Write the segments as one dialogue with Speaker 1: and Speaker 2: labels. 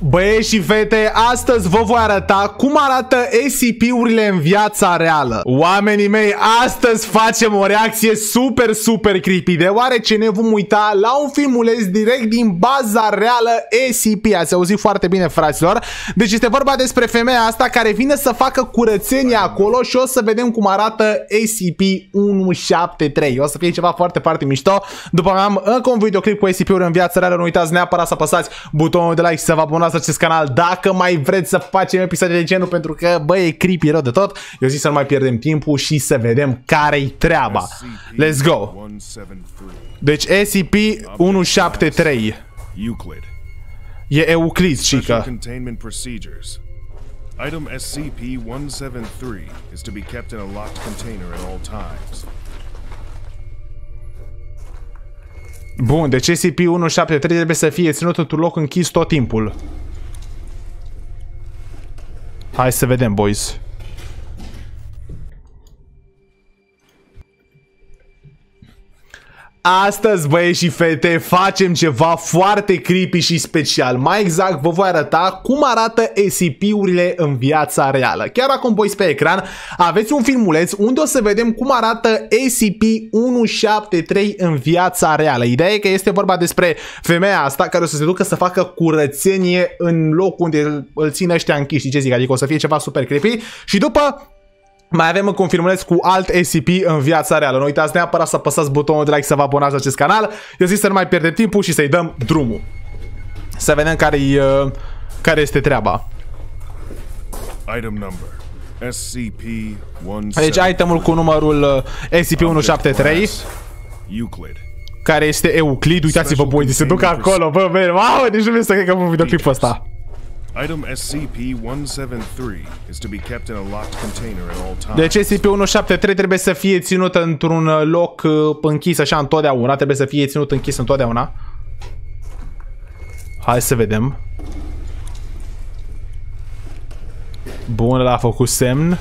Speaker 1: Băieți și fete, astăzi vă voi arăta cum arată SCP-urile în viața reală. Oamenii mei, astăzi facem o reacție super creepy, deoarece ne vom uita la un filmuleț direct din baza reală SCP. Ați auzit foarte bine, fraților. Deci este vorba despre femeia asta care vine să facă curățenie acolo și o să vedem cum arată SCP-173. O să fie ceva foarte mișto. După mai am încă un videoclip cu SCP-uri în viața reală. Nu uitați neapărat să apăsați butonul de like și să vă abonați la acest canal dacă mai vreți să facem episoade de genul, pentru că, bă, e creepy rău de tot. Eu zic să nu mai pierdem timpul și să vedem care-i treaba. Let's go! Deci SCP-173 e Euclid, cică.
Speaker 2: Item SCP-173 is to be kept in a locked container at all times.
Speaker 1: Bun, deci SCP-173 trebuie să fie ținut într-un loc închis tot timpul. Hai să vedem, boys. Astăzi, băieți și fete, facem ceva foarte creepy și special. Mai exact, vă voi arăta cum arată SCP-urile în viața reală. Chiar acum, boys, pe ecran aveți un filmuleț unde o să vedem cum arată SCP-173 în viața reală. Ideea e că este vorba despre femeia asta care o să se ducă să facă curățenie în locul unde îl țin ăștia închiși. Știi ce zic? Adică o să fie ceva super creepy. Și după mai avem încă un filmuleț cu alt SCP în viața reală. Nu uitați neapărat să apăsați butonul de like, să vă abonați la acest canal. Eu zic să nu mai pierdem timpul și să-i dăm drumul. Să vedem care este treaba.
Speaker 2: Item number SCP-173.
Speaker 1: Deci itemul cu numărul SCP-173,
Speaker 2: Euclid,
Speaker 1: care este Euclid. Uitați-vă, băi, se duc acolo, bă, mamă, nici nu vreau să cred că am un videoclipul ăsta.
Speaker 2: Item SCP-173 is to be kept in a locked container at all times.
Speaker 1: Deci SCP-173 trebuie să fie ținut într-un loc închis așa întotdeauna. Trebuie să fie ținut închis întotdeauna. Hai să vedem. Bun, ăla a făcut semn.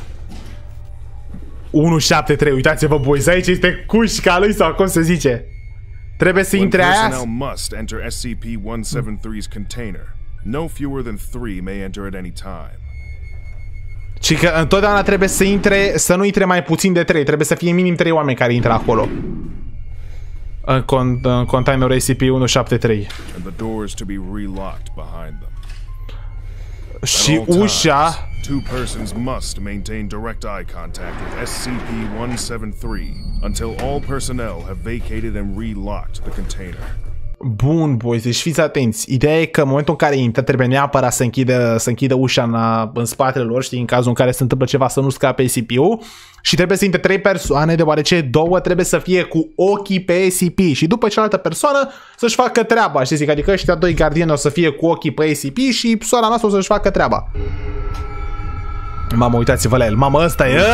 Speaker 1: 173, uitați-vă, boys, aici este cușca lui sau cum se zice. Trebuie să intre aia.
Speaker 2: Must enter SCP-173's container. No fewer than 3 may enter at any time.
Speaker 1: Și că întotdeauna trebuie să intre, să nu intre mai puțin de 3. Trebuie să fie minim 3 oameni care intră acolo. În containerul SCP-173.
Speaker 2: And the doors to be relocked behind them.
Speaker 1: Și ușa.
Speaker 2: Two persons must maintain direct eye contact with SCP-173 until all personnel have vacated and relocked the container. Bun,
Speaker 1: boys, deci fiți atenți. Ideea e că în momentul în care intră trebuie neapărat să închidă ușa în spatele lor, știi, în cazul în care se întâmplă ceva să nu scape SCP-ul. Și trebuie să intre 3 persoane, deoarece 2 trebuie să fie cu ochii pe SCP. Și după cealaltă persoană să-și facă treaba, știi, zic, adică ăștia 2 gardieni o să fie cu ochii pe SCP și sora noastră o să-și facă treaba. Mamă, uitați-vă la el. Mamă, ăsta e!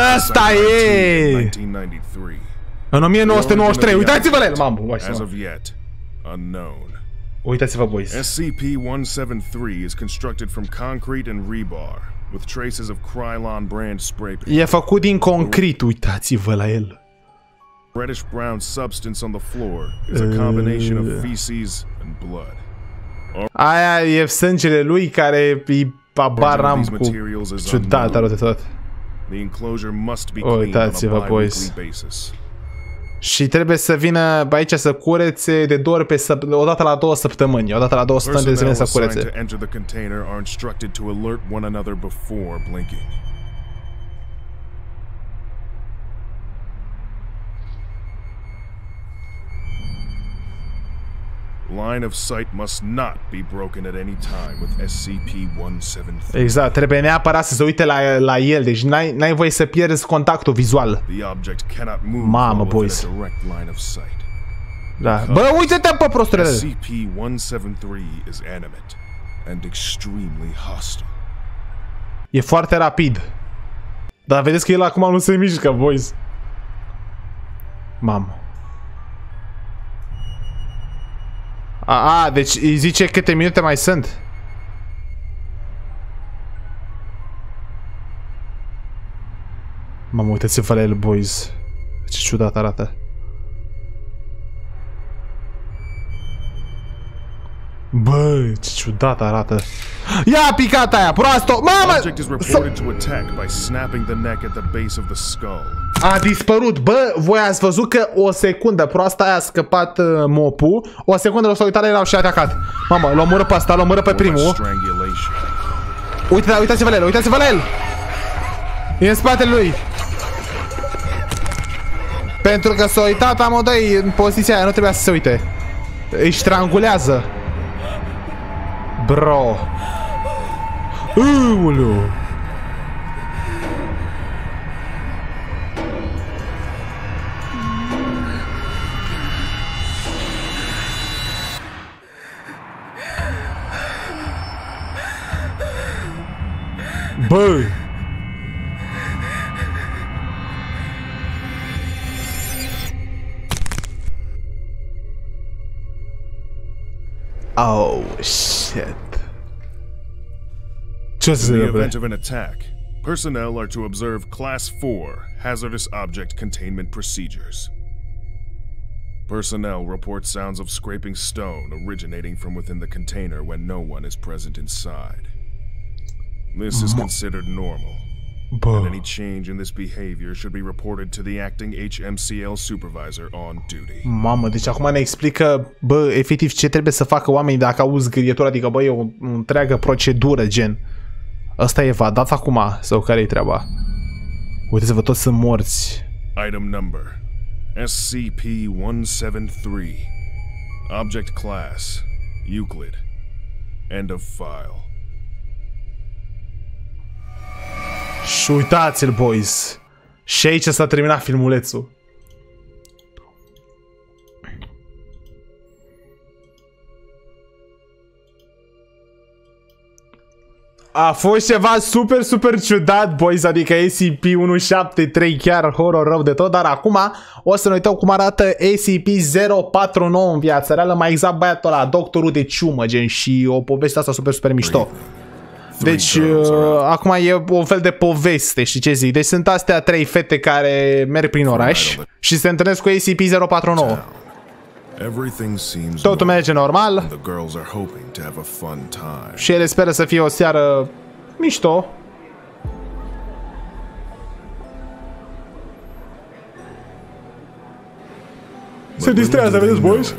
Speaker 1: În 1993, uitați-vă la el! Mamă,
Speaker 2: unknown.
Speaker 1: Uitați-vă, boys.
Speaker 2: SCP-173 is constructed from concrete and rebar with traces of Krylon brand spray paint.
Speaker 1: E făcut din concret, uitați-vă la el.
Speaker 2: Reddish brown substance on the floor is a combination of feces and blood.
Speaker 1: Aia e sângele lui care e babaram cu ciudat rău de tot.
Speaker 2: The enclosure must be cleaned on a bi-weekly basis.
Speaker 1: Și trebuie să vină aici să curețe de 2 ori pe săptămână, odată la 2 săptămâni. Odată la 2 săptămâni trebuie să curețe.
Speaker 2: Line of sight must not be broken at any time with SCP-173.
Speaker 1: Exact, trebuie neapărat să se uite la el, deci n-ai voie să pierzi contactul vizual. Mamă, boys. Da. Bă, uite-te pe prostule.
Speaker 2: SCP-173 is animate and extremely hostile.
Speaker 1: E foarte rapid. Dar vedeți că el acum nu se mișcă, boys. Mamă. Deci îi zice câte minute mai sunt. Mamă, uitați-vă la el, boys. Ce ciudat arată. Bă, ce ciudat arată. Ia picat aia, proastă! Mamă! A dispărut, bă, voi ați văzut că o secundă proasta aia a scăpat mopul. O secundă l-o s-a uitat, erau și atacat. Mamă, l-o omoră pe asta, l-o omoră pe primul. Uitați-vă la el, uitați-vă la el! E în spatele lui. Pentru că s-a uitat amândoi în poziția aia, nu trebuia să se uite. Îi strangulează. Bro. Uulu. Bă. Oh shit. Just
Speaker 2: in the event of an attack, personnel are to observe Class 4 hazardous object containment procedures. Personnel report sounds of scraping stone originating from within the container when no one is present inside. This is considered normal. And any change in this behavior should be reported to the acting HMCL supervisor on duty.
Speaker 1: Mamă, deci acum ne explică, bă, efectiv ce trebuie să facă oamenii dacă auzi zgârietura, adică, bă, e o întreagă procedură, gen. Ăsta e evadat acum, sau care-i treaba? Uite-vă, toți sunt morți.
Speaker 2: Item number SCP-173. Object class Euclid. End of file.
Speaker 1: Și uitați-l, boys. Și aici s-a terminat filmulețul. A fost ceva super ciudat, boys, adică SCP-173 chiar horror rău de tot, dar acum o să ne uităm cum arată SCP-049 în viața reală, mai exact băiatul ăla, doctorul de ciumă, gen, și o poveste asta super mișto. Deci, acum e un fel de poveste, știi ce zic? Deci sunt astea 3 fete care merg prin oraș și se întâlnesc cu SCP-049. Totul merge normal și ele speră să fie o seară mișto. Se distrează, vedeți, boys?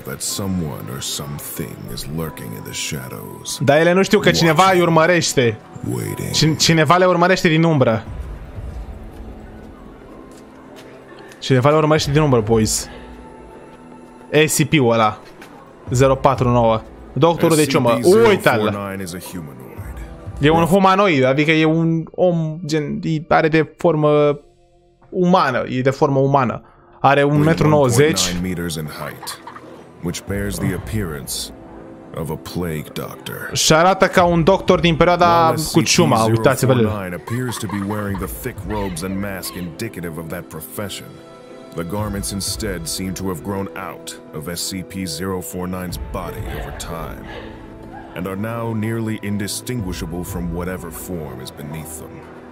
Speaker 1: Dar ele nu știu că cineva îi urmărește. Cineva le urmărește din umbră. Cineva le urmărește din umbră, boys. SCP-ul ăla 049. Doctorul de ciumă. Uite-l. E un humanoid, adică e un om, gen, are de formă umană. E de formă umană. Are 1,90 m. Și arată ca un doctor din perioada cu ciuma. Uitați-vă-l.
Speaker 2: The garments instead seem to have grown out of SCP-049's body over time, and are now nearly indistinguishable from whatever form is beneath them.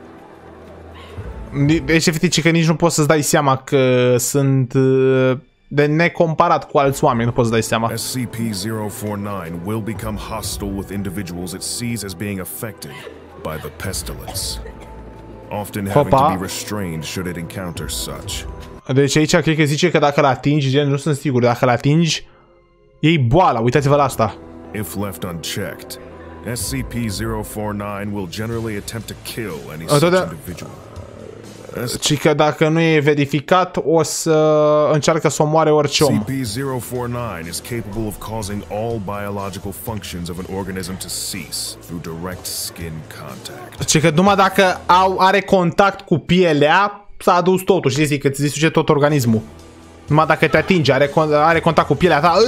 Speaker 1: Deci, efectiv, că nici nu poți să-ți dai seama că sunt de necomparat cu alți oameni, nu poți să dai seama.
Speaker 2: SCP-049 will become hostile with individuals it sees as being affected by the pestilence, often having to be restrained should it encounter such.
Speaker 1: Deci aici cred că zice că dacă l-atingi, gen, nu sunt sigur, dacă l-atingi, iei boala, uitați-vă la asta.
Speaker 2: If left unchecked, SCP-049 will generally attempt to kill any such individual.
Speaker 1: Și că dacă nu e verificat, o să încearcă să omoare orice om.
Speaker 2: SCP-049 is capable of causing all biological functions of an organism to cease through direct skin contact.
Speaker 1: Și că numai dacă are contact cu pielea, s-a adus totul, știi, că îți distruge tot organismul. Numai dacă te atinge, are contact cu pielea ta.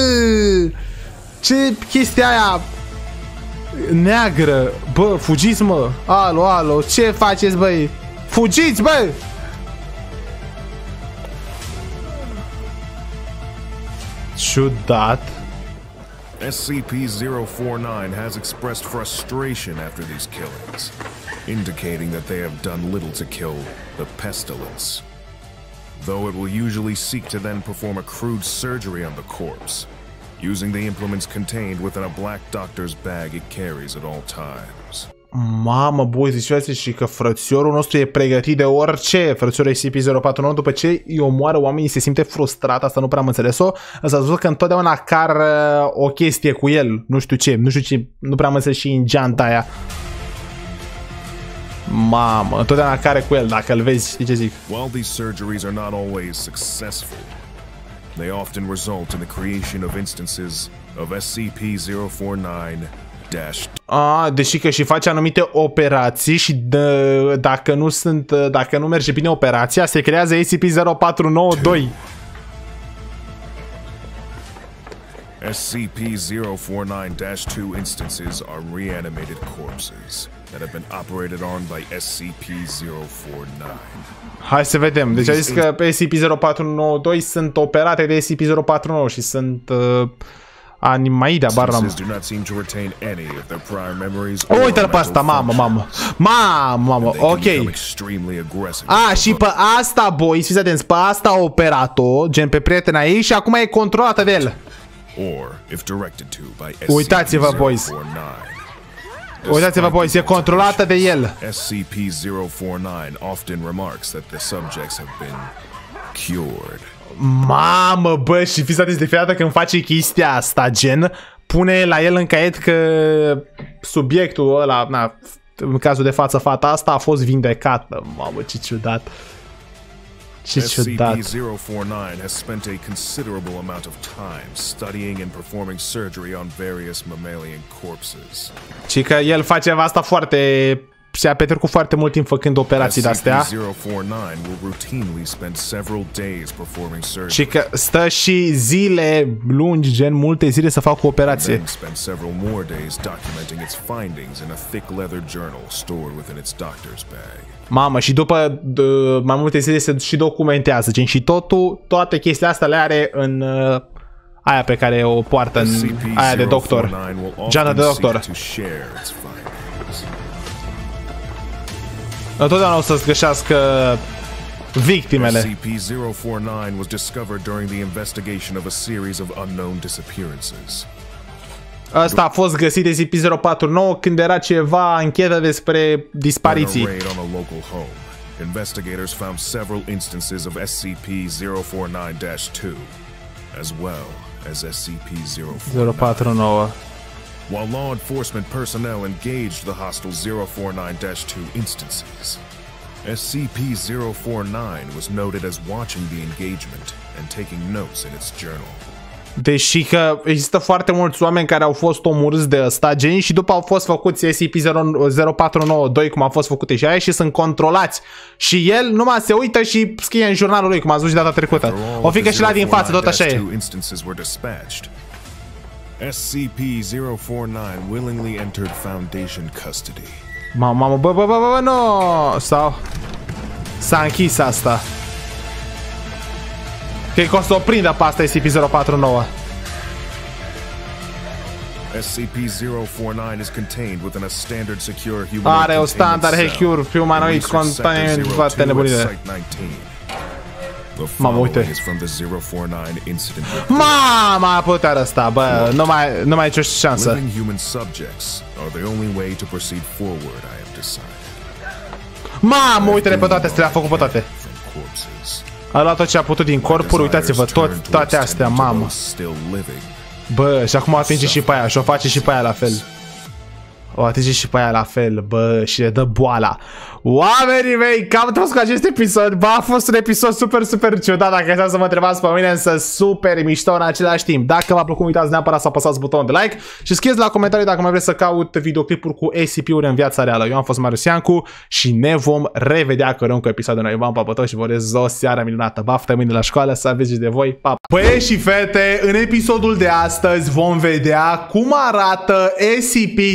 Speaker 1: Ce chestia aia neagră. Bă, fugiți, mă. Alo, ce faceți, băi? Fugiți, bă! Ciudat.
Speaker 2: SCP-049 has expressed frustration after these killings, indicating that they have done little to kill the pestilence, though it will usually seek to then perform a crude surgery on the corpse, using the implements contained within a black doctor's bag it carries at all times.
Speaker 1: Mamă, boys, ziceați și că frățiorul nostru e pregătit de orice. Frățiorul SCP-049 după ce îi omoară oamenii se simte frustrat, asta nu prea am înțeles-o. Însă ați văzut că întotdeauna car o chestie cu el, nu știu ce, nu prea am înțeles și în geanta aia. Mamă, întotdeauna care cu el, dacă îl vezi, știi ce zic?
Speaker 2: While these surgeries are not always successful, they often result in the creation of instances of SCP-049-2.
Speaker 1: Deși că și face anumite operații și dacă nu merge bine operația, se creează SCP-049-2.
Speaker 2: SCP-049-2 instances are reanimated corpses that have been operated on by SCP-049.
Speaker 1: Hai să vedem. Deci a zis că SCP-049-2 sunt operate de SCP-049 și sunt animaide, abar. Uite-l pe asta, mamă. Ok. Și pe asta, boys, fiți atenți, pe asta a operat-o, gen pe prietena ei și acum e controlată de el. Uitați-vă, boys. Uitați-vă, boys, e controlată de el.
Speaker 2: SCP-049 often remarks that the subjects have been cured.
Speaker 1: Mamă, bă, și fiți atenți de fiecare dată când face chestia asta, gen, pune la el în caiet că subiectul ăla, în cazul de față, fata asta a fost vindecată. Mamă, ce ciudat. Ce ciudat.
Speaker 2: SCP-049 has spent a considerable amount of time studying and performing surgery on various mammalian corpses.
Speaker 1: Și că el face asta foarte... Și-a petrecut foarte mult timp făcând operații de-astea. Și că stă și zile lungi, gen multe zile să facă o operație. Mamă, și după mai multe zile se și documentează, gen, și toate chestiile astea le are în aia pe care o poartă, în aia de doctor, geană de doctor. Întotdeauna o să-ți găsească victimele.
Speaker 2: SCP-049 was discovered during the investigation of a series of unknown disappearances.
Speaker 1: Asta a fost găsit de SCP-049 când era ceva anchetă despre dispariții.
Speaker 2: Investigators found several instances of SCP-049-2 as well as SCP-049. While law enforcement personnel engaged the hostile 049-2 instances, SCP-049 was noted as watching the engagement and taking notes in its journal.
Speaker 1: Deși că există foarte mulți oameni care au fost omorâți de ăsta, gen, și după au fost făcuți SCP-0492, cum au fost făcute și aia, și sunt controlați. Și el numai se uită și scrie în jurnalul lui, cum a zis și data trecută. O fi că și la din față tot așa e.
Speaker 2: SCP-049 willingly entered Foundation custody.
Speaker 1: Mamă, bă, no! Sau s-a închis asta. Cred că o să o prindă pe asta SCP-049.
Speaker 2: SCP-049 is contained within a standard secure humanoid.
Speaker 1: Are o standard secure humanoid containment, toate nebunile. Mamă, uite. Mama, putea ăsta, bă, nu mai e nicio șansă. Mamă, uite-le pe toate astea, le-a făcut pe toate. A luat tot ce a putut din corpuri, uitați-vă, toate astea, mamă. Bă, și acum atinge și pe aia și o face și pe aia la fel. O atinge și pe aia la fel, bă, și le dă boala. Oamenii mei, cam tot cu acest episod. Bă, a fost un episod super ciudat. Dacă așa să mă întrebați pe mine, însă super mișto în același timp. Dacă v-a plăcut, uitați neapărat să apăsați butonul de like și scrieți la comentarii dacă mai vreți să caut videoclipuri cu SCP-uri în viața reală. Eu am fost Marius Iancu și ne vom revedea cu un episod de noi. V-am papat și vă urez o seară minunată. Baftă mâine la școală, să aveți de voi. Pa! Băieți și fete, în episodul de astăzi vom vedea cum arată SCP-3000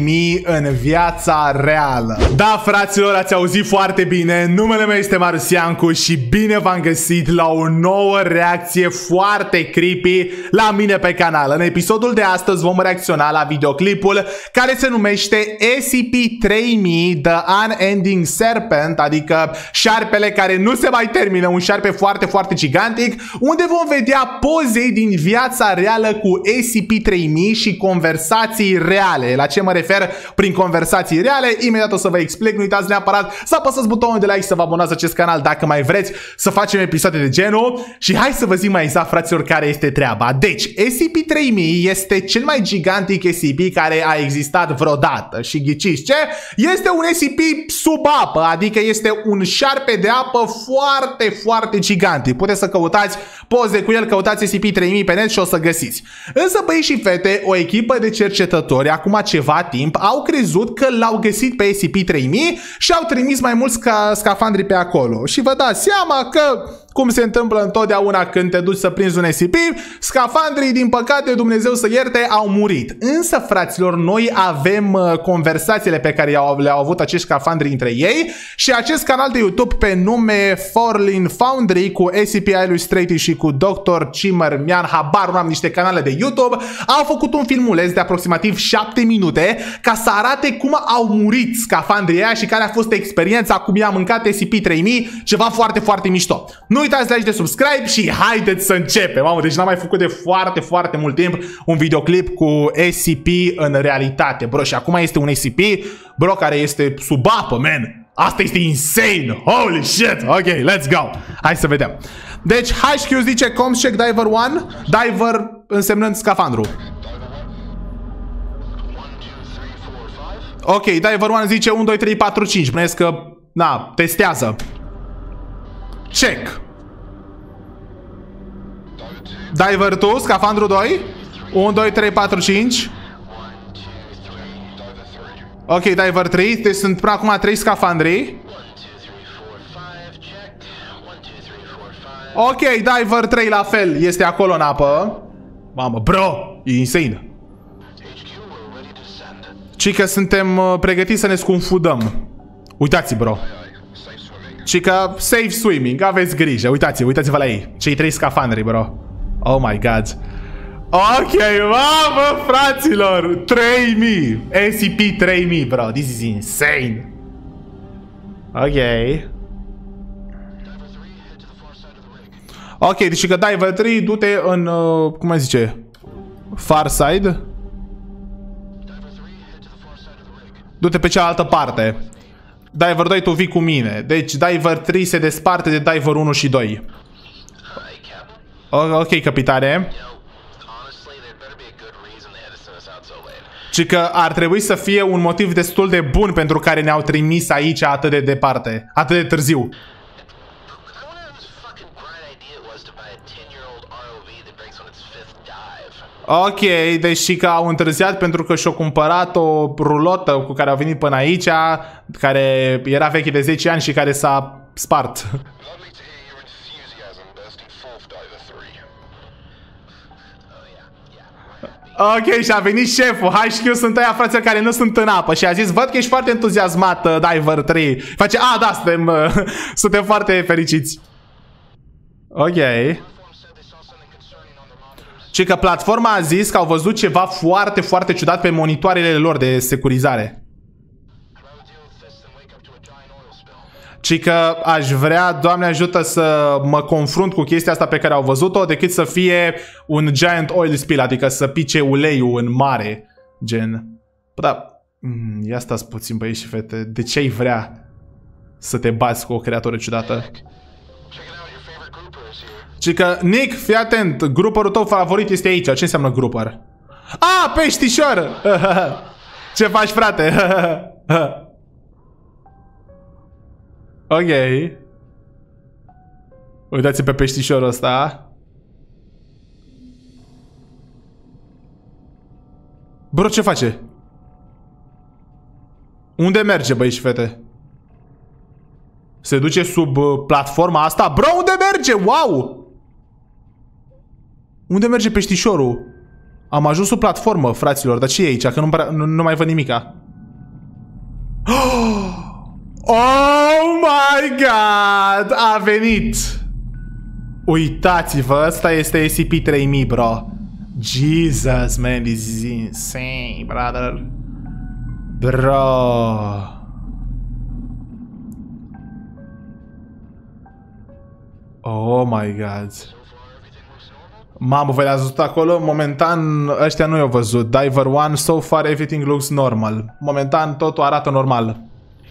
Speaker 1: SCP-3000 în viața reală. Da, fraților, ați auzit foarte bine. Numele meu este Marusiancu și bine v-am găsit la o nouă reacție foarte creepy la mine pe canal. În episodul de astăzi vom reacționa la videoclipul care se numește SCP-3000 The Unending Serpent, adică șarpele care nu se mai termină, un șarpe foarte, foarte gigantic, unde vom vedea poze din viața reală cu SCP-3000 și conversații reale. La ce mă refer prin conversații reale? Imediat o să vă explic. Nu uitați neapărat să apăsați butonul de like, să vă abonați la acest canal dacă mai vreți să facem episoade de genul. Și hai să vă zic mai exact, fraților, care este treaba. Deci, SCP-3000 este cel mai gigantic SCP care a existat vreodată. Și ghiciți ce? Este un SCP sub apă, adică este un șarpe de apă foarte, foarte gigantic. Puteți să căutați poze cu el, căutați SCP-3000 pe net și o să găsiți. Însă, băieți și fete, o echipă de cercetători acum ceva timp au crezut că l-au găsit pe SCP-3000 și au trimis mai mulți scafandri pe acolo. Și vă dați seama că, cum se întâmplă întotdeauna când te duci să prinzi un SCP, scafandrii, din păcate, Dumnezeu să ierte, au murit. Însă, fraților, noi avem conversațiile pe care le-au avut acești scafandri între ei și acest canal de YouTube pe nume Forlin Foundry cu SCP Illustrated și cu Dr. Cimermian, habar nu am, niște canale de YouTube, au făcut un filmuleț de aproximativ 7 minute ca să arate cum au murit scafandrii aia și care a fost experiența, cum i-a mâncat SCP-3000, ceva foarte, foarte mișto. Nu uitați de aici de subscribe și haideți să începem. Mamă, deci n-am mai făcut de foarte, foarte mult timp un videoclip cu SCP în realitate, bro. Și acum este un SCP, bro, care este sub apă, man. Asta este insane. Holy shit. Ok, let's go. Hai să vedem. Deci, HQ zice comms check Diver 1. Diver însemnând scafandru. Ok, Diver 1 zice 1, 2, 3, 4, 5. Bănuiesc că, na, testează. Check. Diver 2, scafandru 2. 1, 2, 3, 4, 5. Ok, Diver 3. Deci sunt până acum 3 scafandri. Ok, Diver 3 la fel. Este acolo în apă. Mamă, bro, e insane. Cică suntem pregătiți să ne scunfudăm. Uitați, bro. Cică, safe swimming, aveți grijă. Uitați-vă la ei. Cei 3 scafandri, bro. Oh my god. Ok, mamă, fraților. 3000. SCP-3000, bro. This is insane. Ok. Ok, deci că Diver 3, du-te în, cum mai zice? Far side. Du-te pe cealaltă parte. Diver 2, tu vii cu mine. Deci Diver 3 se desparte de Diver 1 și 2. Ok, capitane. Și că ar trebui să fie un motiv destul de bun pentru care ne-au trimis aici atât de departe, atât de târziu. Ok, deci că au întârziat pentru că și-au cumpărat o rulotă cu care au venit până aici, care era veche de 10 ani și care s-a spart. Ok, și a venit șeful. Hai, știu, sunt aia frații care nu sunt în apă. Și a zis, văd că ești foarte entuziasmat, Diver 3. Face, da, suntem foarte fericiți. Ok. Și că platforma a zis că au văzut ceva foarte, foarte ciudat pe monitoarele lor de securizare. Și că aș vrea, Doamne ajută, să mă confrunt cu chestia asta pe care au văzut-o, decât să fie un giant oil spill, adică să pice uleiul în mare. Gen. Da. Ia stați puțin, băieți și fete. De ce ai vrea să te bați cu o creatură ciudată? Și că, Nick, fii atent, grupărul tău favorit este aici. Ce înseamnă grupăr? Peștișor! Ce faci, frate? Ok. Uitați pe peștișorul ăsta. Bro, ce face? Unde merge, băi și fete? Se duce sub platforma asta? Bro, unde merge? Wow! Unde merge peștișorul? Am ajuns sub platformă, fraților. Dar ce e aici? Că nu mai văd nimica. Oh my god! A venit! Uitați-vă, ăsta este SCP-3000, bro. Jesus, man, this is insane, brother. Bro. Oh my god. Mamă, voi le-ați văzut acolo? Momentan ăștia nu i-au văzut. Diver 1, so far everything looks normal. Momentan totul arată normal.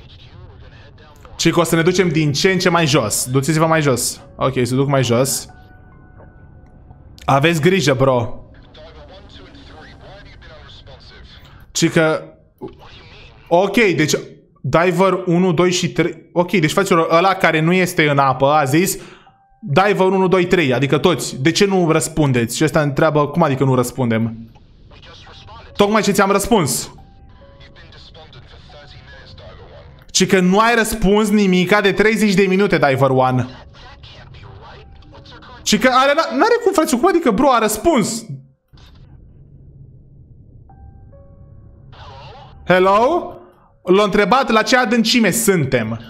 Speaker 1: Și că o să ne ducem din ce în ce mai jos. Duceți-vă mai jos. Ok, se duc mai jos. Aveți grijă, bro. Și că... Ok, deci... Diver 1, 2 și 3... Ok, deci fraților, ăla care nu este în apă a zis... Diver 1, 2, 3, adică toți. De ce nu răspundeți? Și ăsta întreabă, cum adică nu răspundem? Tocmai ce ți-am răspuns. Și că nu ai răspuns nimica de 30 de minute, Diver 1. Și că n-are cum, frate, cum adică, bro, a răspuns. Hello? L-a întrebat la ce adâncime suntem.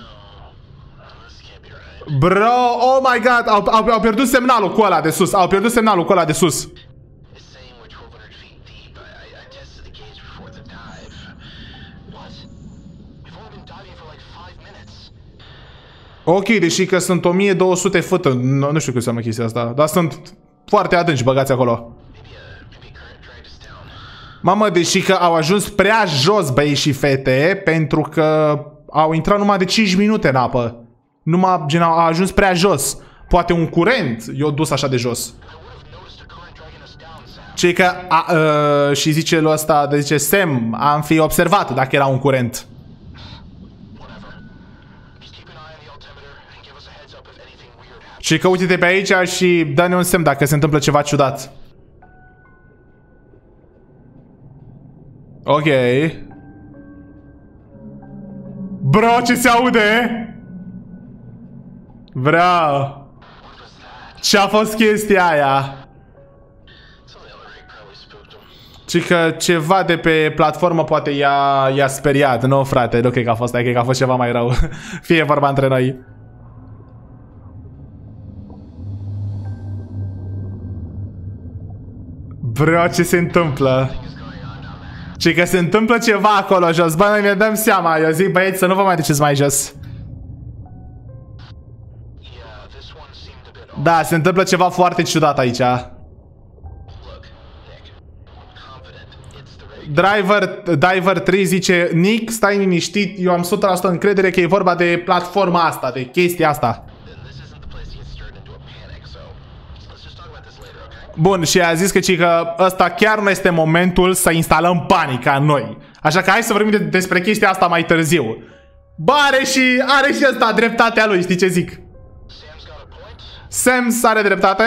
Speaker 1: Bro, oh my god, au pierdut semnalul cu ăla de sus. Au pierdut semnalul cu ăla de sus. Ok, deși că sunt 1200 fâtă. Nu știu cum înseamnă chestia asta. Dar sunt foarte adânci băgați acolo. Mamă, deși că au ajuns prea jos băieți și fete, pentru că au intrat numai de 5 minute în apă. Numai, gen, au ajuns prea jos. Poate un curent i-a dus așa de jos. Cei că, și zice lui ăsta, zice, Sam, am fi observat dacă era un curent. Și că uite-te pe aici și dă-ne un semn dacă se întâmplă ceva ciudat. Ok. Bro, ce se aude? Vreau. Ce-a fost chestia aia? Și că ceva de pe platformă poate i-a speriat. Nu, frate, nu cred că a fost aia, cred că a fost ceva mai rău. Fie vorba între noi. Bro, ce se întâmplă? Și că se întâmplă ceva acolo jos. Bă, noi ne dăm seama. Eu zic, băieți, să nu vă mai duceți mai jos. Da, se întâmplă ceva foarte ciudat aici. Diver 3 zice, Nick, stai liniștit, eu am 100% încredere că e vorba de platforma asta, de chestia asta. Bun, și a zis că ăsta chiar nu este momentul să instalăm panica în noi. Așa că hai să vorbim despre chestia asta mai târziu. Bă, are și ăsta dreptatea lui, știi ce zic? Sam are dreptate?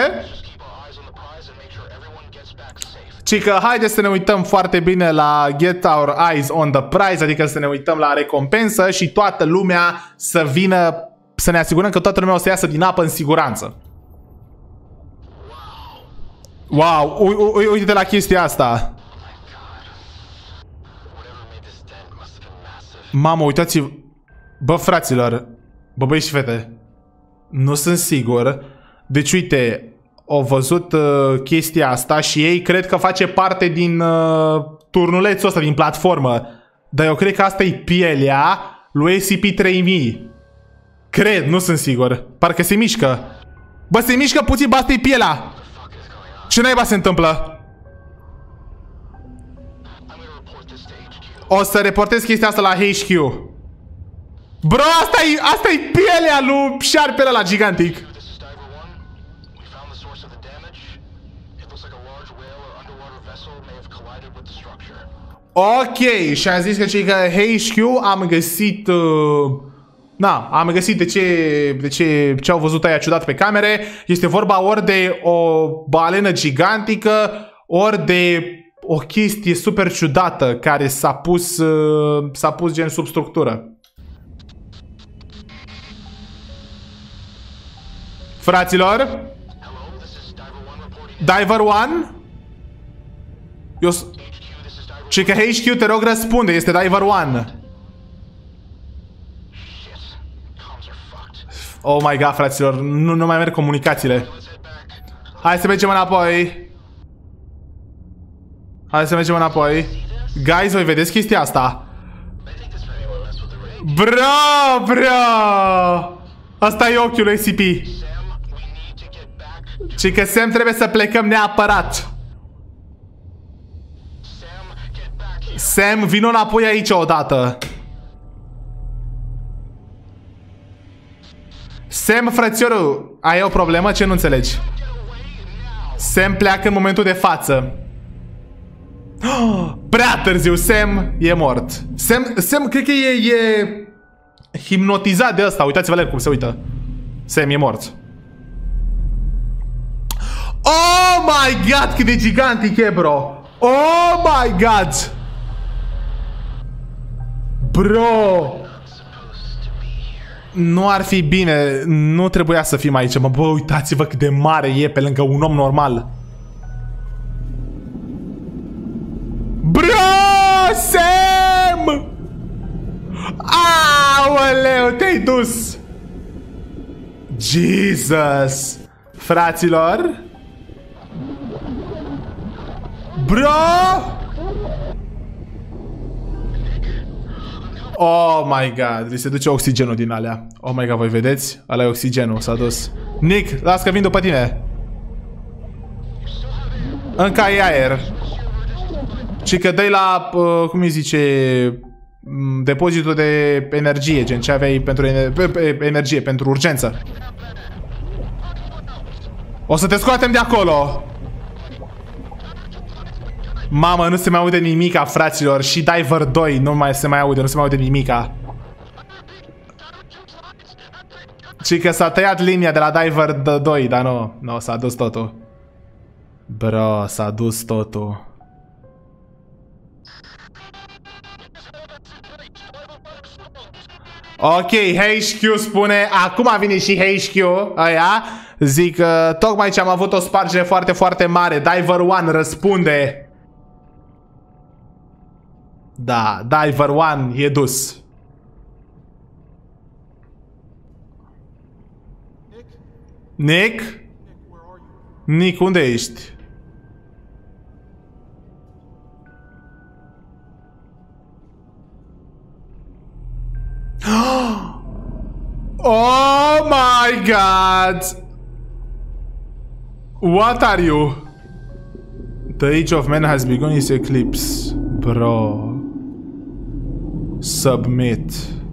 Speaker 1: Ci că haideți să ne uităm foarte bine la Get Our Eyes on the Prize, adică să ne uităm la recompensă și toată lumea să vină, să ne asigurăm că toată lumea o să iasă din apă în siguranță. Wow, uite-te la chestia asta. Mamă, uitați-vă. Bă, fraților. Bă, băieți și fete. Nu sunt sigur. Deci, uite, au văzut chestia asta și ei cred că face parte din turnulețul ăsta, din platformă. Dar eu cred că asta e pielea lui SCP-3000. Cred, nu sunt sigur. Parcă se mișcă. Bă, se mișcă puțin, bă, asta e pielea. Ce naiba se întâmplă? O să reportez chestia asta la HQ. Bro, asta e pielea lui șarpele la gigantic. Ok, și a zis că cei că HQ am găsit... am găsit ce au văzut aia ciudat pe camere. Este vorba ori de o balenă gigantică, ori de o chestie super ciudată care s-a pus gen sub structură. Fraților? Diver 1? Ce că HQ, te rog, răspunde, este Diver One. Oh my god, fraților, nu mai merg comunicațiile. Hai să mergem înapoi. Hai să mergem înapoi. Guys, voi vedeți chestia asta? Bro! Asta e ochiul lui SCP. Și că Sam trebuie să plecăm neapărat. Sam, vino înapoi aici odată. Sam, frățiorul, ai o problemă? Ce nu înțelegi? Sam pleacă în momentul de față. Prea târziu, Sam e mort. Sam cred că e hipnotizat de ăsta. Uitați-vă la el cum se uită. Sam e mort. Oh my god, cât de gigantic e, bro. Oh my god. Bro. Nu ar fi bine. Nu trebuia să fim aici. Bă, uitați-vă cât de mare e pe lângă un om normal. Bro, Sam! Aoleu, te-ai dus! Jesus! Fraților? Bro! Oh my god, li se duce oxigenul din alea. Oh my god, voi vedeți? Ăla e oxigenul, s-a dus. Nick, las că vin după tine. Încă ai aer. Și că dai la, cum îi zice, depozitul de energie, gen ce aveai pentru energie, pentru urgență. O să te scoatem de acolo. Mamă, nu se mai aude nimica, fraților. Și Diver 2 nu mai se mai aude, nu se mai aude nimica. Și că s-a tăiat linia de la Diver 2, dar nu, s-a dus totul. Bro, s-a dus totul. Ok, HQ spune, acum vine și HQ, aia. Zic că tocmai ce am avut o spargere foarte, foarte mare. Diver 1 răspunde. Da, Diver 1 e dus. Nick? Nick, unde ești? Oh my god! What are you? The age of man has begun its eclipse. Bro. Submit.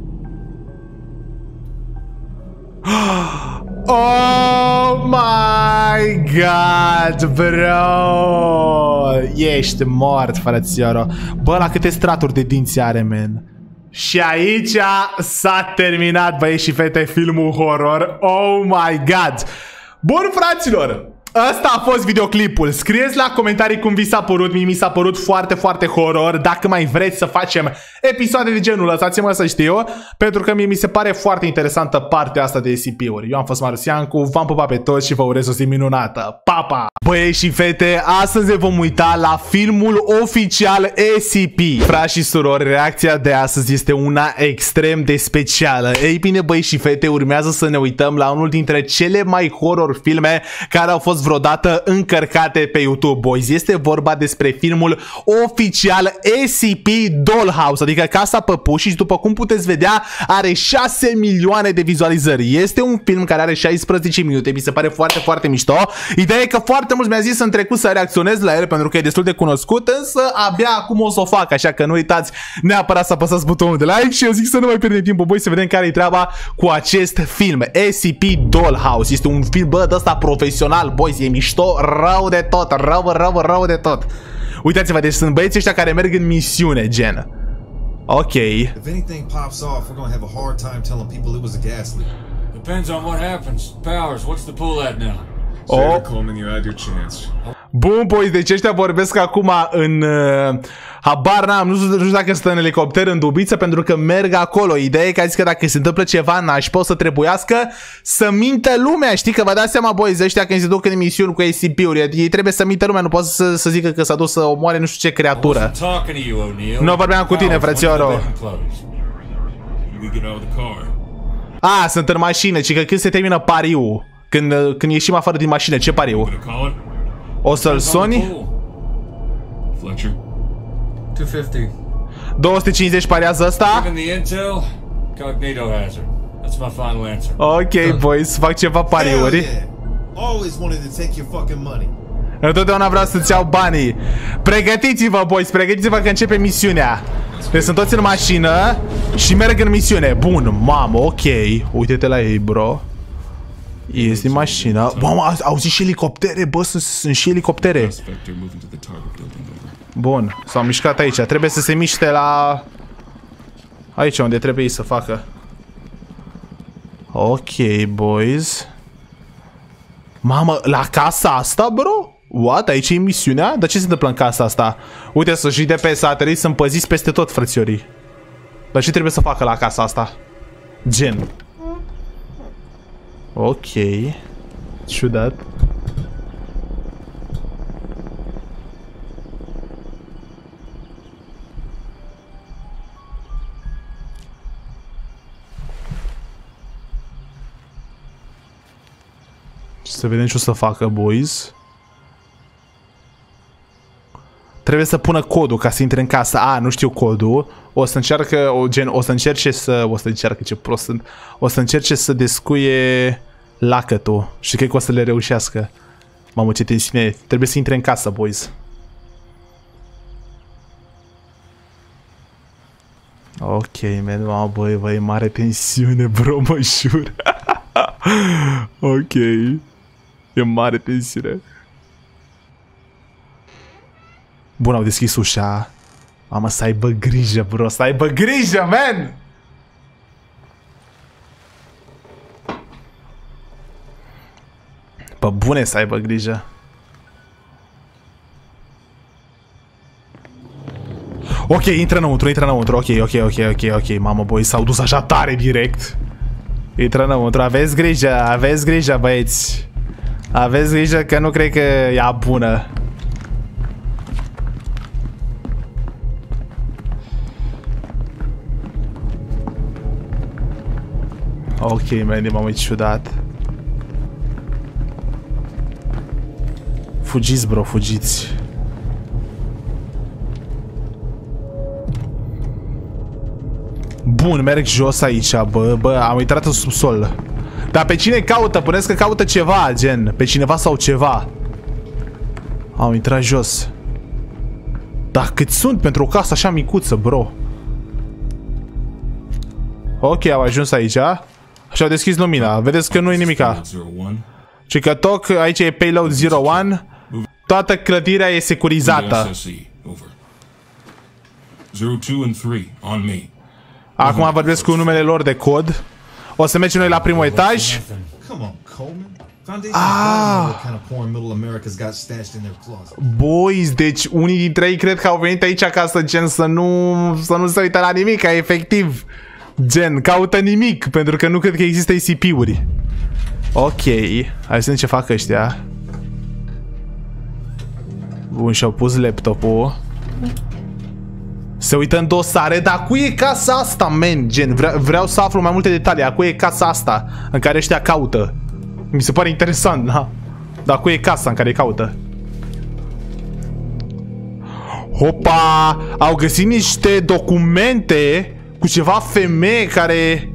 Speaker 1: Oh my god, bro. Ești mort, frățioro. Bă, la câte straturi de dinți are, man. Și aici s-a terminat, băieți și fete, filmul horror. Oh my god. Bun, fraților, ăsta a fost videoclipul. Scrieți la comentarii cum vi s-a părut. Mie mi s-a părut foarte, foarte horror. Dacă mai vreți să facem episoade de genul, lăsați-mă să știu, pentru că mie mi se pare foarte interesantă partea asta de SCP-uri. Eu am fost Marius Iancu, v-am pupat pe toți și vă urez o zi minunată. Pa, pa! Băieți și fete, astăzi ne vom uita la filmul oficial SCP. Frați și surori, reacția de astăzi este una extrem de specială. Ei bine, băieți și fete, urmează să ne uităm la unul dintre cele mai horror filme care au fost vreodată încărcate pe YouTube, boys. Este vorba despre filmul oficial SCP Dollhouse, adică Casa Păpușii, și după cum puteți vedea, are 6 milioane de vizualizări. Este un film care are 16 minute, mi se pare foarte, foarte mișto. Ideea e că foarte mulți mi-a zis în trecut să reacționez la el pentru că e destul de cunoscut, însă abia acum o să o fac, așa că nu uitați neapărat să apăsați butonul de like și eu zic să nu mai pierdem timpul, boys, să vedem care e treaba cu acest film, SCP Dollhouse. Este un film, bă, de ăsta profesional, boys, e mișto rău de tot, rău de tot. Uitați-vă, deci sunt băieții ăștia care merg în misiune, gen. Ok.
Speaker 3: If anything pops off, we're gonna have a hard time telling people it was a gas leak.
Speaker 4: Depends on what happens. Powers, what's the pull at now?
Speaker 2: Say to Coleman you had your chance.
Speaker 1: Bun, boys, deci ăștia vorbesc acum în... habar n-am, nu știu dacă stă în elicopter, în Dubiță, pentru că merg acolo. Ideea e că a zis că dacă se întâmplă ceva nașpa, o să trebuiască să mintă lumea. Știi că vă dați seama, boys, ăștia când se duc în emisiuni cu ACP-uri, ei trebuie să mintă lumea, nu poate să zică că s-a dus să omoare nu știu ce creatură. Nu vorbeam cu tine, frățioro. A, sunt în mașină, ci că când se termină pariul, când ieșim afară din mașină, ce pariu? O să-l suni? 250 pariază ăsta? Ok, boys, fac ceva pariuri. Întotdeauna vreau să-ți iau banii. Pregătiți-vă, boys, pregătiți-vă că începe misiunea. Deci sunt toți în mașină și merg în misiune. Bun, mamă, ok. Uite-te la ei, bro. Ies din mașină. Mamă, auzi și elicoptere, bă, sunt și elicoptere. Bun, s-au mișcat aici. Trebuie să se miște la... aici unde trebuie să facă. Ok, boys. Mamă, la casa asta, bro? What? Aici e misiunea? Dar ce se întâmplă în casa asta? Uite, să și de pe sateliți sunt păziți peste tot, frățiorii. Dar ce trebuie să facă la casa asta? Gen. Ok. Ciudat. Să vedem ce o să facă, boys. Trebuie să pună codul ca să intre în casă. A, nu știu codul. O să încearcă, o să încerce să... O să încearcă, ce prost sunt. O să încerce să descuie lacătul. Și cred că o să le reușească. Mamă, ce tensiune. Trebuie să intre în casă, boys. Ok, man, mamă, băi, e mare tensiune, bro, mă jur. Ok. E mare tensiune. Bun, au deschis ușa. Mamă, să aibă grijă, bro, să aibă grijă, man! Bă, bune să aibă grijă. Ok, intră înăuntru, ok. Mamă, băi, s-au dus așa tare direct. Intră înăuntru, aveți grijă, băieți. Aveți grijă că nu cred că e bună. Ok, man, e mamă ciudat. Fugiți, bro, fugiți. Bun, merg jos aici, bă, am intrat în subsol. Dar pe cine caută? Puneți că caută ceva, gen, pe cineva sau ceva. Am intrat jos. Dar cât sunt pentru o casă așa micuță, bro? Ok, au ajuns aici. Și au deschis lumina. Vedeți că nu e nimica. Și că toc, aici e Payload 01. Toată clădirea e securizată. Acum vorbesc cu numele lor de cod. O să mergem noi la primul etaj. Boys, deci unii dintre ei cred că au venit aici ca să gen să nu se uită la nimic, efectiv. Gen, caută nimic, pentru că nu cred că există ACP-uri. Ok, hai să vedem ce fac ăștia. Bun, și-au pus laptopul. Se uită în dosare, dar cui e casa asta, man? Gen, vreau să aflu mai multe detalii. A cui e casa asta în care ăștia caută? Mi se pare interesant, da? Dar cui e casa în care caută? Hopa! Au găsit niște documente cu ceva femeie care...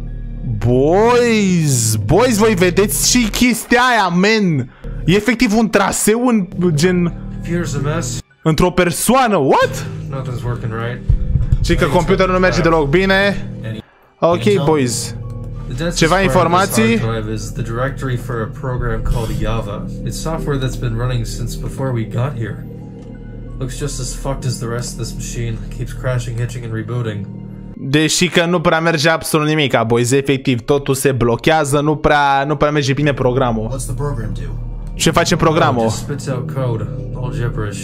Speaker 1: Boys, voi vedeți și chestia aia, man! E efectiv un traseu în gen... Într-o persoană, what? Și că computerul nu merge deloc bine. Ok, boys. Ceva informații?
Speaker 4: The directory for a program called Java. It's software that's been running since before we got here. Looks just as fucked as the rest of this machine. Keeps crashing, hitching and rebooting.
Speaker 1: Deși că nu prea merge absolut nimic, boys, efectiv, totul se blochează, nu prea merge bine programul. Ce face programul?
Speaker 4: Just spits out code, all gibberish.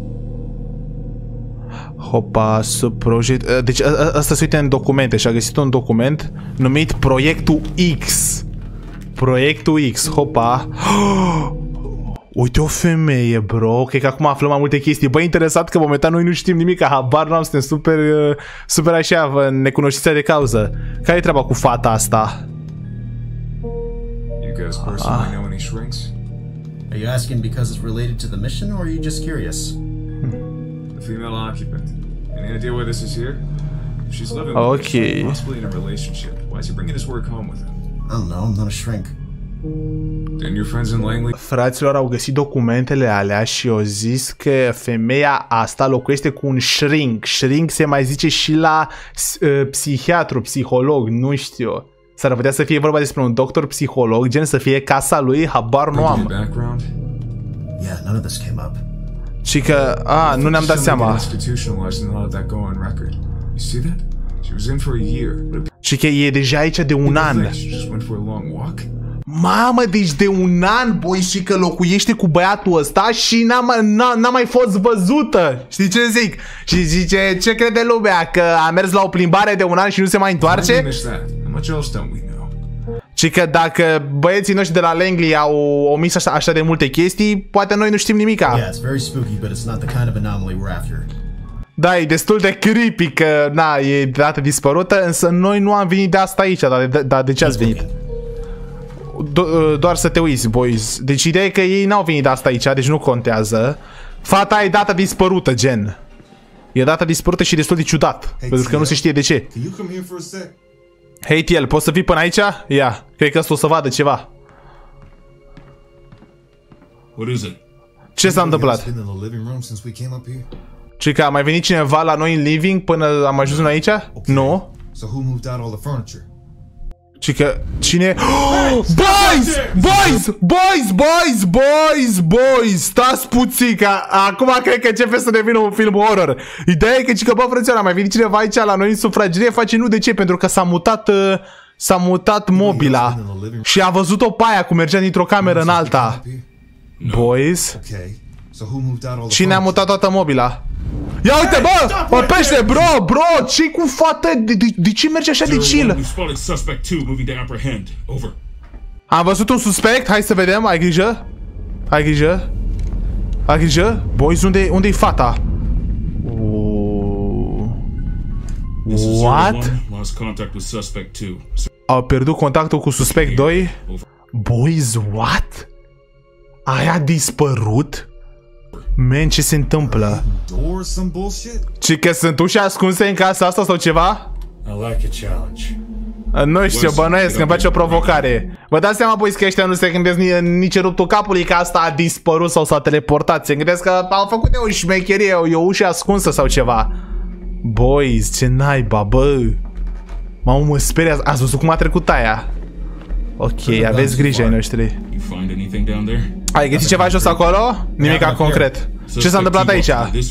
Speaker 1: Hopa, subproject. Deci ăsta se uite în documente și a găsit un document numit Proiectul X. Proiectul X, hopa. Uite o femeie, bro. Cred că acum aflăm mai multe chestii. Bă, interesat că momentan noi nu știm nimic, habar n-am, suntem super așa, în necunoștință de cauză. Care e treaba cu fata asta?
Speaker 2: You guys personally know any shrinks?
Speaker 5: Are you asking because it's related to the mission, or are you just curious?
Speaker 2: The female occupant. Any idea why this is here? She's living with
Speaker 1: Okay.
Speaker 2: us, possibly in a relationship. Why is he bringing his work home with him?
Speaker 5: I don't know, I'm not a shrink.
Speaker 2: And your friends in Langley?
Speaker 1: Fraților au găsit documentele alea și au zis că femeia asta locuiește cu un shrink. Shrink se mai zice și la psihiatru, psiholog, nu știu. S-ar putea să fie vorba despre un doctor psiholog, gen să fie casa lui, habar nu am.
Speaker 2: Background?
Speaker 5: Yeah, none of this came up.
Speaker 1: Și că, nu ne-am dat seama. Și că e deja aici de un an. Mamă, deci de un an, boi, și că locuiește cu băiatul ăsta și n-a mai fost văzută. Știi ce zic? Și zice, ce crede lumea? Că a mers la o plimbare de un an și nu se mai întoarce? Și că dacă băieții noștri de la Langley au omis așa de multe chestii, poate noi nu știm nimica.
Speaker 5: Yeah, it's very spooky, but it's not the kind of anomaly we're after.
Speaker 1: Da, e destul de creepy că, na, e dată dispărută, însă noi nu am venit de asta aici, dar de ce ați venit? Doar să te uiți, boys. Deci ideea e că ei n-au venit de asta aici, deci nu contează. Fata e dată dispărută, gen. E dată dispărută și destul de ciudat, pentru că nu se știe de ce. Hei, TL, poți să vii până aici? Ia, cred că ăsta o să vadă ceva. Ce s-a întâmplat? Și că a mai venit cineva la noi în living până am ajuns noi aici? Nu. Și că cine... Boys! Stați puțin, că acum cred că începe să devină un film horror. Ideea e că, bă, frățioara, a mai venit cineva aici la noi în sufragerie, face nu de ce, pentru că s-a mutat mobila și a văzut-o pe aia cum mergea dintr-o cameră în alta. Boys, cine a mutat toată mobila? Ia uite, bă! Oprește, bro! Ce-i cu fată? De ce merge așa de chill? Am văzut un suspect, hai să vedem, ai grijă? Ai grijă? Boys, unde-i fata? What? Au pierdut contactul cu suspect 2? Boys, what? Aia a dispărut? Man, ce se întâmplă? Ce că sunt uși ascunse în casa asta sau ceva? Nu știu, bănuiesc, îmi face o provocare. Vă dați seama, boys, că ăștia nu se gândesc nici în ruptul capului că asta a dispărut sau s-a teleportat. Se gândesc că au făcut o șmecherie, e o ușă ascunsă sau ceva. Boys, ce naiba, bă. Mamă, mă speria. Ați văzut cum a trecut aia? Ok, aveți grijă ai noștri. Ai găsit ceva jos acolo? Nimica concret. Ce s-a întâmplat aici?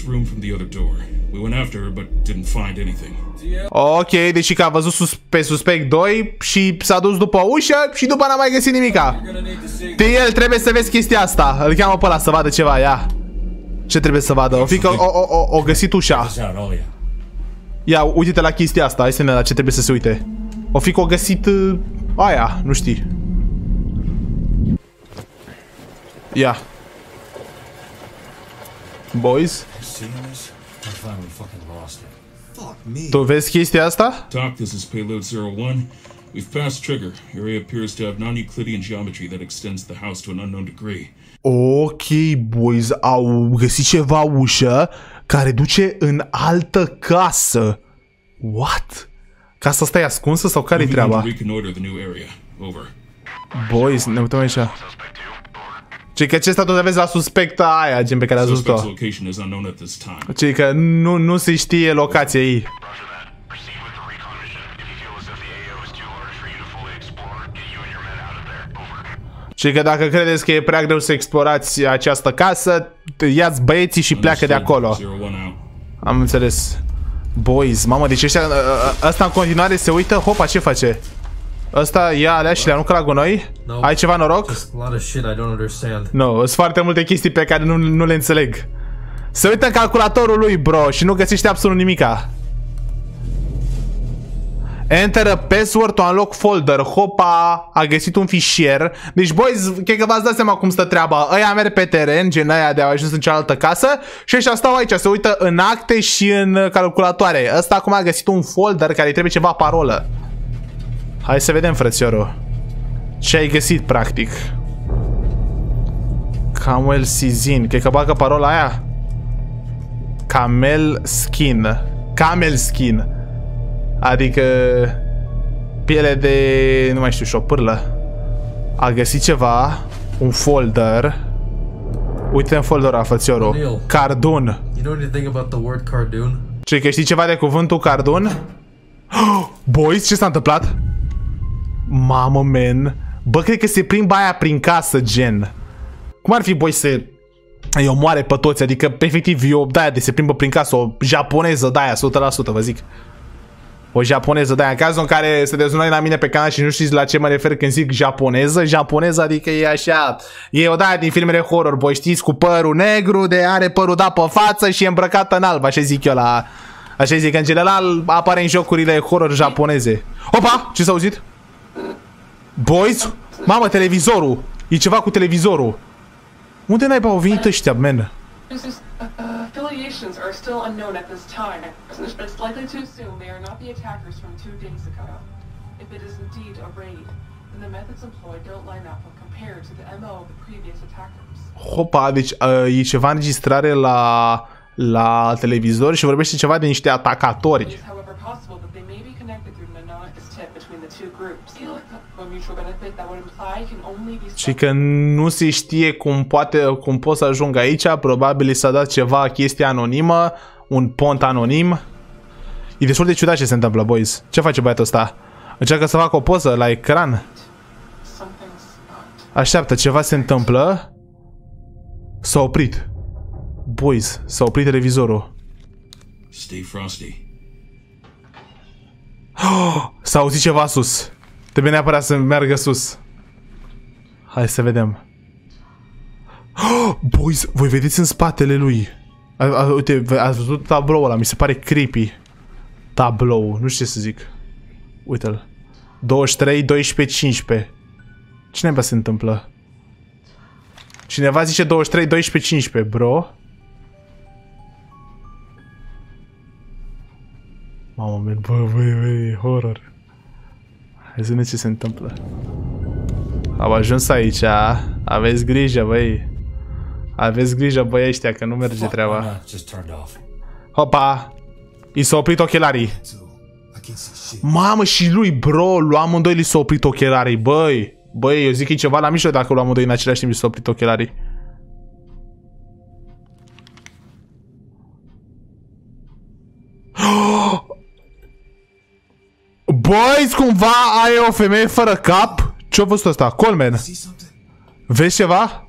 Speaker 1: Ok, deci că a văzut pe suspect 2 și s-a dus după ușă și după n-a mai găsit nimica. TL, trebuie să vezi chestia asta. Îl cheamă pe ăla să vadă ceva, ia. Ce trebuie să vadă? O fi că o găsit ușa. Ia, uite-te la chestia asta, hai să ne la ce trebuie să se uite. O fi că o găsit aia, nu știi. Ia. Boys. Tu vezi chestia asta?
Speaker 6: Doc, this is payload 01. We've passed trigger. Area appears to have non-Euclidean geometry that extends the house to an unknown degree.
Speaker 1: Ok, boys, au găsit ceva ușă care duce în altă casă. What? Casa asta e ascunsă sau care-i treaba? Boys, ne uităm aici. Ce că ce statul aveți la suspecta aia, gen pe care a văzut-o? Ce că nu se știe locația ei. Și că dacă credeți că e prea greu să explorați această casă, ia-ți băieții și pleacă de acolo. Am înțeles. Boys, mamă, deci ăștia, ăsta în continuare se uită. Hopa, ce face? Ăsta ia alea și le aruncă la gunoi?
Speaker 4: No.
Speaker 1: Ai ceva noroc?
Speaker 4: Just a lot of shit I don't understand.
Speaker 1: Nu, sunt foarte multe chestii pe care nu le înțeleg. Se uită în calculatorul lui, bro, și nu găsește absolut nimica. Enter a password to unlock folder. Hopa, a găsit un fișier. Deci, boys, cred că v-ați dat seama cum stă treaba. Ăia merg pe teren, gen aia de au ajuns în cealaltă casă. Și ăștia stau aici, se uită în acte și în calculatoare. Ăsta acum a găsit un folder care îi trebuie ceva parolă. Hai să vedem, frățiorul. Ce ai găsit, practic? Camel Sizin. Cred că bagă parola aia. Camel Skin. Camel Skin. Adică piele de... nu mai știu, șopârlă. A găsit ceva. Un folder. Uite în folderul, frățiorul. Cardun.
Speaker 4: You know anything about the word cardoon?
Speaker 1: Ce, că știi ceva de cuvântul cardun? Boys, ce s-a întâmplat? Mamă, man. Bă, cred că se prind aia prin casă, gen. Cum ar fi, boys, să îi omoare pe toți? Adică, efectiv, eu de-aia de se plimbă prin casă. O japoneză de-aia, 100%, vă zic. O japoneză de-aia. În cazul în care se dezunoi la mine pe canal și nu știți la ce mă refer când zic japoneză. Japoneză, adică e așa. E o de-aia din filmele horror, voi știți, cu părul negru, de are părul dat pe față și e îmbrăcată în alb. Așa zic eu la... Așa zic, în general apare în jocurile horror japoneze. Opa! Ce s-a auzit? Boys? Mamă, televizorul! E ceva cu televizorul. Unde naiba au venit ăștia, man?
Speaker 7: Affiliations are still unknown at this time, but it's likely to assume they are not the attackers from 2 days ago. If it is indeed a raid, then the methods employed don't line up when compared to the MO of the previous attackers.
Speaker 1: Hopa, deci e ceva înregistrare la televizor și vorbește ceva de niște atacatori. Și că nu se știe cum pot să ajungă aici. Probabil s-a dat ceva, chestie anonimă, un pont anonim. E destul de ciudat ce se întâmplă, boys. Ce face băiatul ăsta? Încearcă să facă o poză la ecran. Așteaptă, ceva se întâmplă. S-a oprit. Boys, s-a oprit televizorul.
Speaker 6: Stay frosty.
Speaker 1: S-a auzit ceva sus. Trebuie neapărat să meargă sus. Hai să vedem. Boys, voi vedeți în spatele lui. Uite, ați văzut tabloul ăla, mi se pare creepy. Tablou, nu știu ce să zic. Uite-l. 23, 12, 15. Ce naiba se întâmplă? Cineva zice 23, 12, 15, bro. Mamă, man, băi, horror. Hai să vedem ce se întâmplă. Au ajuns aici. Aveți grijă, băi. Aveți grijă, băi, ăștia, că nu merge treaba. Hopa. I s-a oprit ochelarii. Mamă, și lui, bro. Lui amândoi li s-a oprit ochelarii, băi. Băi, eu zic că e ceva la mijloc dacă lui amândoi în același timp li s-a oprit ochelarii. Boys, cumva ai o femeie fără cap? Ce-a văzut ăsta? Coleman. Vezi ceva?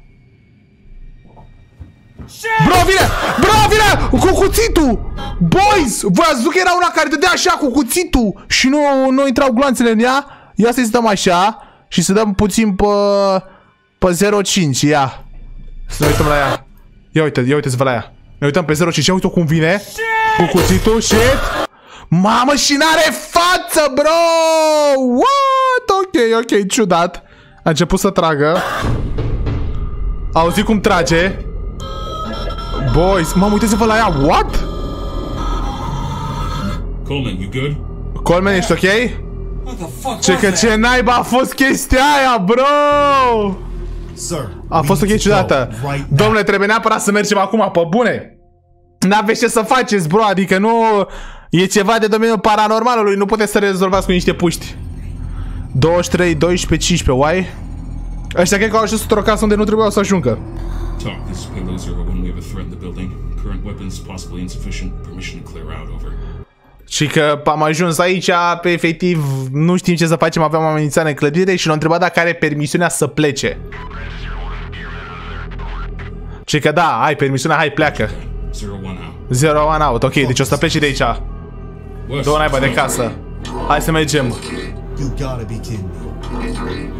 Speaker 1: Bro, vine! Bro, vine! Cu cuțitul! Boys! Voi ați văzut că era una care dădea așa cu cuțitul și nu intrau gloanțele în ea? Ia să-i stăm așa și să dăm puțin pe 0,5, ia. Să ne uităm la ea. Ia uite-ți-vă la ea. Ne uităm pe 0,5, ia uite-o cum vine. Cu cuțitul, shit. Mamă, și n-are față, bro! What? Ok, ciudat. A început să tragă. Auzi cum trage. Boys, mamă, uite-vă la ea, what?
Speaker 6: Coleman, you good?
Speaker 1: Coleman, ești ok? Ce naiba a fost chestia aia, bro! A fost o chestie ciudată. Domnule, trebuie neapărat să mergem acum, pe bune. N-aveți ce să faceți, bro, adică nu... E ceva de domeniul paranormalului, nu puteți să rezolvați cu niște puști. 23, 12, 15, why? Ăștia cred că au ajuns într-o casă unde nu trebuiau să ajungă.
Speaker 6: Talk, this is Payload 01. We have a threat in the building. Current weapons possibly insufficient. Permission to clear out, over. Și că am ajuns aici, pe efectiv, nu știm ce să facem, aveam amenințare în clădire și l-am întrebat dacă are permisiunea să plece. Și că da, ai permisiunea, hai, pleacă. 01 out, ok, deci o să pleci de aici. Două naiba de casă. Hai să mergem.
Speaker 3: You gotta be kidding me.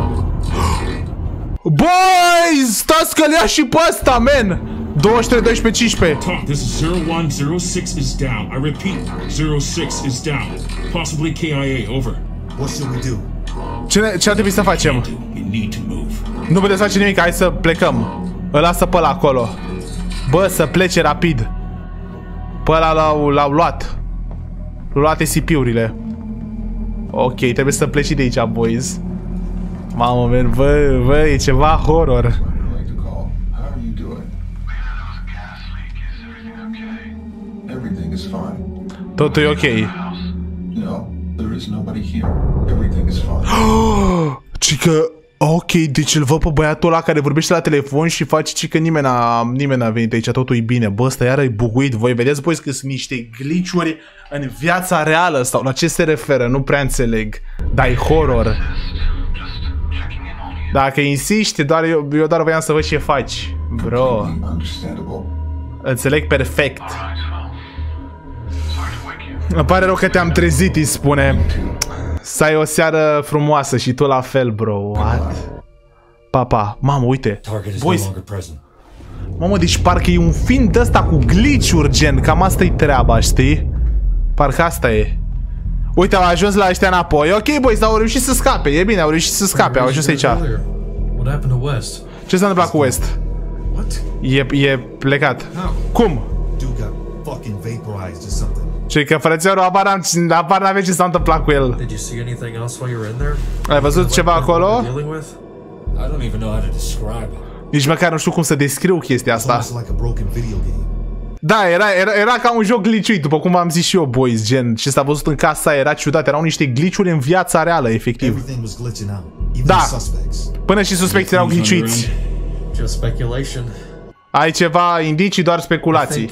Speaker 1: Boys, stați că-l ia și pe ăsta, man! 23, 12, 15.
Speaker 6: Talk, this is 0106 is down. I repeat, 06 is down. Possibly KIA, over.
Speaker 3: What should we do?
Speaker 1: Ce ar trebui să facem?
Speaker 6: We need to move.
Speaker 1: Nu puteți face nimic, hai să plecăm. Îl lasă pe ăla acolo. Bă, să plece rapid. Pe ăla l-au luat. L-au luat SCP-urile. Ok, trebuie să pleci de aici, boys. Mamă, man, bă, e ceva horror. Totul e ok. Cică, ok, deci îl văd pe băiatul ăla care vorbește la telefon și face cică nimeni n-a venit aici, totul e bine. Bă, ăsta iară e buguit, voi vedeți, boys, că sunt niște glitch-uri în viața reală sau la ce se referă, nu prea înțeleg. Dar e horror. Dacă insiști, eu doar voiam să văd ce faci. Bro. Înțeleg perfect. Îmi pare rău că te-am trezit, îi spune. Să ai o seară frumoasă și tu la fel, bro. What? Papa, mamă, uite. Boys. Mamă, deci parcă e un film de ăsta cu glitch-uri, gen. Cam asta-i treaba, știi? Parcă asta e. Uite, au ajuns la ăștia înapoi. Ok, boys, au reușit să scape. E bine, au reușit să scape. Au ajuns aici. Ce s-a întâmplat cu West? E plecat. Cum? Și că frățiorul apar n-avea ce s-a întâmplat cu el. Ai văzut ceva acolo? Nici măcar nu știu cum să descriu chestia asta. Da, era ca un joc glitchuit, după cum v-am zis și eu, boys, gen. Ce s-a văzut în casa era ciudat, erau niște glitch-uri în viața reală, efectiv. Da, până și suspecții erau glitchuiți. Ai ceva indicii, doar speculații.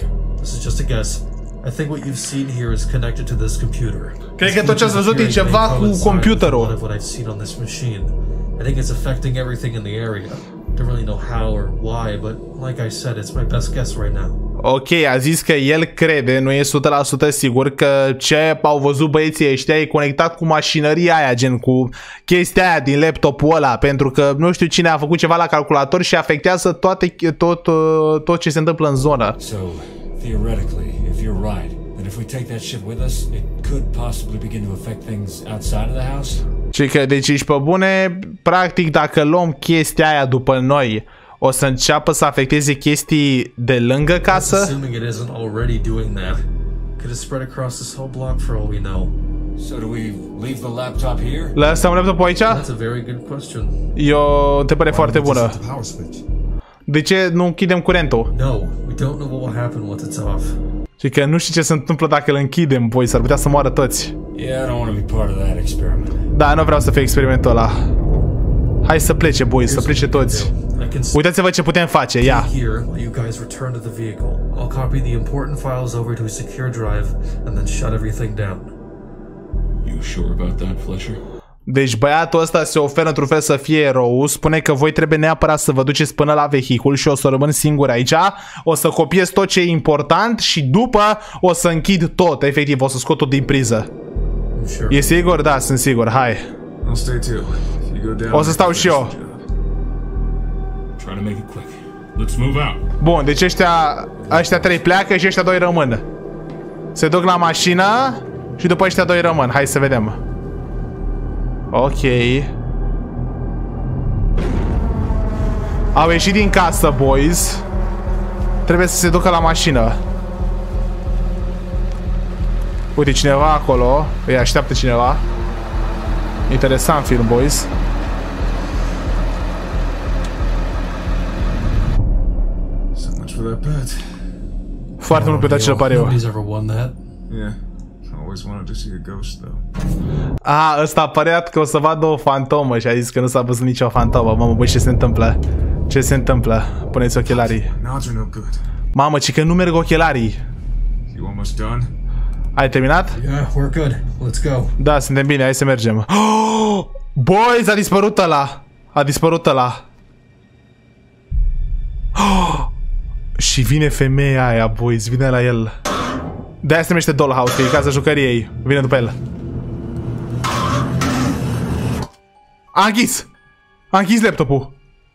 Speaker 1: Cred că tot ce ați văzut e ceva cu computerul.
Speaker 4: I think it's affecting everything in the area. Don't really know how or why, but like I said, it's my best guess right now.
Speaker 1: Ok, a zis că el crede, nu e 100% sigur, că ce au văzut băieții ăștia e conectat cu mașinăria aia, gen cu chestia aia din laptopul ăla, pentru că nu știu cine a făcut ceva la calculator și afectează tot ce se întâmplă în zonă.
Speaker 8: So, theoretically, if you're right, then if we take that shit with us, it could possibly begin to affect things outside of the house.
Speaker 1: Și că, deci ești pe bune, practic dacă luăm chestia aia după noi, o să înceapă să afecteze chestii de lângă casă?
Speaker 4: Assuming it isn't already doing that. Could have spread across this whole block for all we know.
Speaker 8: So do we leave the laptop here?
Speaker 1: Lăsăm laptopul aici?
Speaker 4: That's a very good question.
Speaker 1: E o întrebare foarte bună. De ce nu închidem curentul?
Speaker 4: No, we don't know what will happen once it's off.
Speaker 1: Și că nu știu ce se întâmplă dacă îl închidem, boy, s-ar putea să moară toți.
Speaker 8: Yeah, I don't want to be part of that experiment.
Speaker 1: Da, nu vreau să fiu experimentul ăla. Hai să plece, boy, să plece toți. Uitați-vă ce putem face, ia.
Speaker 4: You guys return to the vehicle. I'll copy the important files over to a secure drive and then shut everything down.
Speaker 8: You sure about that, Fletcher?
Speaker 1: Deci băiatul ăsta se oferă într-un fel să fie erou, spune că voi trebuie neapărat să vă duceți până la vehicul și o să rămân singur aici, o să copiez tot ce e important și după o să închid tot, efectiv, o să scot tot din priză. E sigur? Da, sunt sigur, hai. O să stau și eu. Bun, deci ăștia 3 pleacă și ăștia 2 rămân. Se duc la mașină și după ăștia 2 rămân, hai să vedem. Ok. Au ieșit din casă, boys. Trebuie să se ducă la mașină. Uite, cineva acolo. Îi așteaptă cineva. Interesant film, boys. Foarte mult plătat ce le pare eu. Ăsta a păreat că o să vadă o fantomă și a zis că nu s-a văzut nicio fantomă. Mamă, băi, ce se întâmplă? Ce se întâmplă? Puneți ochelarii. Mamă, ci că nu merg ochelarii. Ai terminat?
Speaker 4: Yeah, we're good. Let's go.
Speaker 1: Da, suntem bine, hai să mergem. Oh! Boys, a dispărut ăla. A dispărut ăla. Oh! Și vine femeia aia, boys, vine la el. De-aia se numește Dollhouse, că e casa jucăriei. Vine după el. A închis laptopul.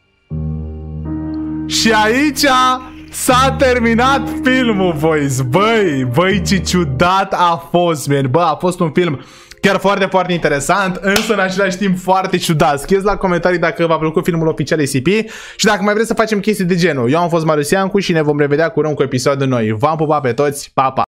Speaker 1: Și aici s-a terminat filmul, boys. Băi, ce ciudat a fost, man. Bă, a fost un film chiar foarte, foarte interesant, însă în același timp foarte ciudat. Scrieți la comentarii dacă v-a plăcut filmul oficial SCP și dacă mai vreți să facem chestii de genul. Eu am fost Marius Iancu și ne vom revedea curând cu episoade noi. V-am pupat pe toți, pa, pa!